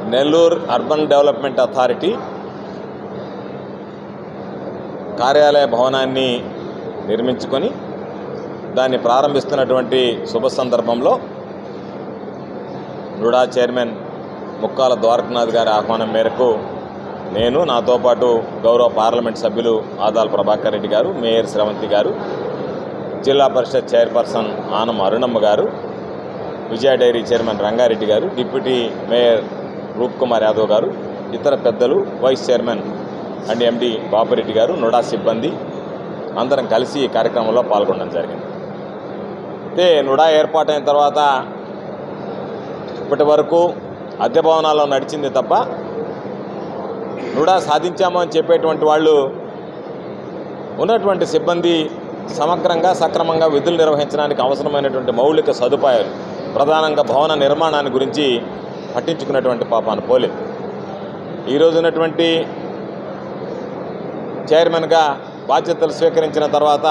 Nellore urban development authority కార్యాలయ భవనాన్ని నిర్మించుకొని దాన్ని ప్రారంభిస్తున్నటువంటి శుభ సందర్భంలో నుడా చైర్మన్ ముక్కాల ద్వారకనాథ్ గారి ఆహ్వానం మేరకు నేను, నాతో పాటు గౌరవ పార్లమెంట్ సభ్యులు ఆదాల ప్రభాకర్ రెడ్డి గారు, మేయర్ శ్రవంతి గారు, జిల్లా పరిషత్ చైర్పర్సన్ ఆనం అరుణమ్మ గారు, విజయ dairy chairman Rangareddy garu, deputy mayor Roop Kumar Yadav garu, ఇతర పెద్దలు, vice chairman and MD Bapureddy garu, NUDA సిబ్బంది అందరం కలిసి ఈ కార్యక్రమంలో పాల్గొనడం జరిగింది. అయితే నుడా ఏర్పాటైన తర్వాత ఇప్పటి వరకు అద్దె భవనాల్లో నడిచింది తప్ప నుడా సాధించాము అని చెప్పేటువంటి వాళ్ళు ఉన్నటువంటి సిబ్బంది సమగ్రంగా సక్రమంగా విధులు నిర్వహించడానికి అవసరమైనటువంటి మౌలిక సదుపాయాలు, ప్రధానంగా భవన నిర్మాణాన్ని గురించి పట్టించుకున్నటువంటి పాపాను పోలేదు. ఈరోజు ఉన్నటువంటి చైర్మన్గా బాధ్యతలు స్వీకరించిన తర్వాత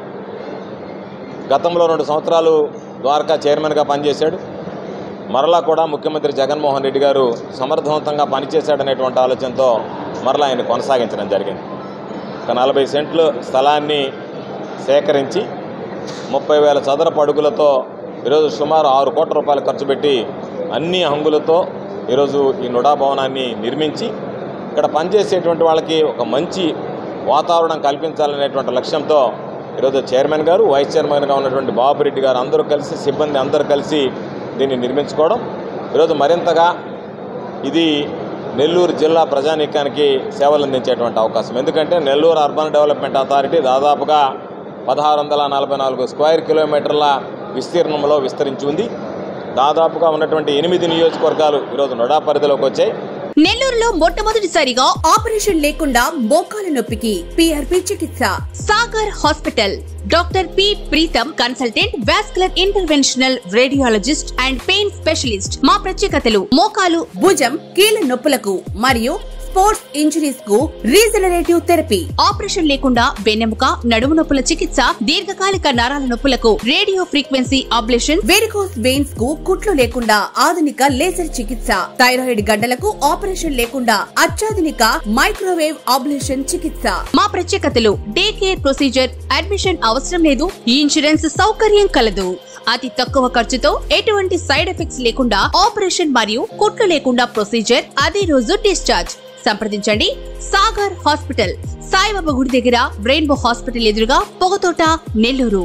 గతంలో 2 సంవత్సరాలు ద్వారకా చైర్మన్గా పనిచేశాడు. మరలా కూడా ముఖ్యమంత్రి జగన్మోహన్ రెడ్డి గారు సమర్థవంతంగా పనిచేశాడనేటువంటి ఆలోచనతో మరలా ఆయన కొనసాగించడం జరిగింది. ఒక 40 సెంట్లు స్థలాన్ని సేకరించి 30,000 చదరపు అడుగులతో ఈరోజు సుమారు 6 కోట్ల రూపాయలు ఖర్చు పెట్టి అన్ని హంగులతో ఈరోజు ఈ నుడా భవనాన్ని నిర్మించి ఇక్కడ పనిచేసేటువంటి వాళ్ళకి ఒక మంచి వాతావరణం కల్పించాలనేటువంటి లక్ష్యంతో ఈరోజు చైర్మన్ గారు, వైస్ చైర్మన్గా ఉన్నటువంటి బాపురెడ్డి గారు అందరూ కలిసి, సిబ్బంది అందరూ కలిసి దీన్ని నిర్మించుకోవడం ఈరోజు మరింతగా ఇది నెల్లూరు జిల్లా ప్రజానీకానికి సేవలు అందించేటువంటి అవకాశం. ఎందుకంటే నెల్లూరు అర్బన్ డెవలప్మెంట్ అథారిటీ దాదాపుగా 1644 స్క్వేర్ కిలోమీటర్ల విస్తీర్ణంలో విస్తరించి ఉంది. దాదాపుగా ఉన్నటువంటి 8 నియోజకవర్గాలు ఈరోజు నుడా పరిధిలోకి వచ్చాయి. నెల్లూరులో మొట్టమొదటిసారిగా ఆపరేషన్ లేకుండా మోకాల నొప్పికి PRP చికిత్స. Sagar hospital. Doctor P Preetham, consultant, vascular interventional radiologist and pain specialist. మా ప్రత్యేకతలు: మోకాలు, భుజం, కీళ్ళ నొప్పులకు మరియు స్పోర్ట్స్ ఇంజరీస్ కు రీజనరేటివ్ థెరపీ. ఆపరేషన్ లేకుండా వెన్నెముక, నడుము నొప్పుల చికిత్స. దీర్ఘకాలిక నరాల నొప్పులకు radio frequency ablation. Varicose veins కు కుట్లు లేకుండా ఆధునిక లేజర్ చికిత్స. థైరాయిడ్ గడ్డలకు ఆపరేషన్ లేకుండా అత్యాధునిక మైక్రోవేవ్ అబ్లేషన్ చికిత్స. మా ప్రత్యేకతలు: డే కేర్ ప్రొసీజర్, అడ్మిషన్ అవసరం లేదు, ఇన్సూరెన్స్ సౌకర్యం కలదు. అతి తక్కువ ఖర్చుతో ఎటువంటి సైడ్ ఎఫెక్ట్స్ లేకుండా ఆపరేషన్ మరియు కుట్లు లేకుండా ప్రొసీజర్, అదే రోజు డిశ్చార్జ్. సంప్రదించండి. సాగర్ హాస్పిటల్, సాయిబాబా గుడి దగ్గర, రెయిన్బో హాస్పిటల్ ఎదురుగా, పొగతోట, నెల్లూరు.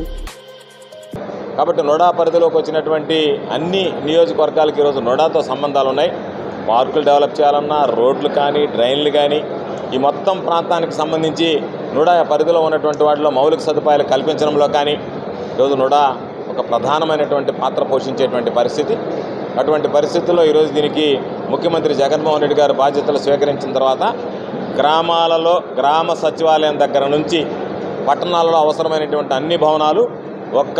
కాబట్టి నుడా పరిధిలోకి వచ్చినటువంటి అన్ని నియోజకవర్గాలకు ఈరోజు నుడాతో సంబంధాలు ఉన్నాయి. పార్కులు డెవలప్ చేయాలన్నా, రోడ్లు కానీ, డ్రైన్లు కానీ, ఈ మొత్తం ప్రాంతానికి సంబంధించి నుడా పరిధిలో ఉన్నటువంటి వాటిలో మౌలిక సదుపాయాలు కల్పించడంలో కానీ ఈరోజు నుడా ఒక ప్రధానమైనటువంటి పాత్ర పోషించేటువంటి పరిస్థితి. అటువంటి పరిస్థితుల్లో ఈరోజు దీనికి ముఖ్యమంత్రి జగన్మోహన్ రెడ్డి గారు బాధ్యతలు స్వీకరించిన తర్వాత గ్రామాలలో, గ్రామ సచివాలయం దగ్గర నుంచి పట్టణాలలో అవసరమైనటువంటి అన్ని భవనాలు ఒక్క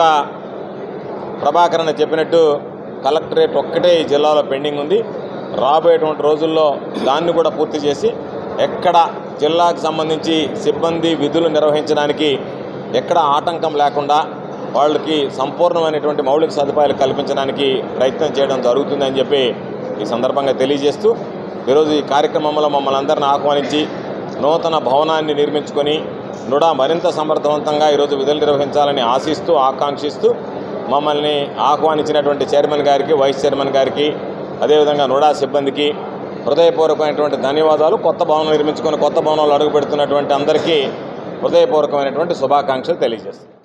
ప్రభాకరణ చెప్పినట్టు కలెక్టరేట్ ఒక్కటే ఈ జిల్లాలో పెండింగ్ ఉంది. రాబోయేటువంటి రోజుల్లో దాన్ని కూడా పూర్తి చేసి ఎక్కడ జిల్లాకు సంబంధించి సిబ్బంది విధులు నిర్వహించడానికి ఎక్కడ ఆటంకం లేకుండా వాళ్ళకి సంపూర్ణమైనటువంటి మౌలిక సదుపాయాలు కల్పించడానికి ప్రయత్నం చేయడం జరుగుతుందని చెప్పి ఈ సందర్భంగా తెలియజేస్తూ ఈరోజు ఈ కార్యక్రమంలో మమ్మల్ని అందరిని ఆహ్వానించి నూతన భవనాన్ని నిర్మించుకొని నుడా మరింత సమర్థవంతంగా ఈరోజు విధులు నిర్వహించాలని ఆశిస్తూ, ఆకాంక్షిస్తూ మమ్మల్ని ఆహ్వానించినటువంటి చైర్మన్ గారికి, వైస్ చైర్మన్ గారికి, అదేవిధంగా నుడా సిబ్బందికి హృదయపూర్వకమైనటువంటి ధన్యవాదాలు. కొత్త భవనం నిర్మించుకొని కొత్త భవనంలో అడుగు పెడుతున్నటువంటి అందరికీ హృదయపూర్వకమైనటువంటి శుభాకాంక్షలు తెలియజేస్తాను.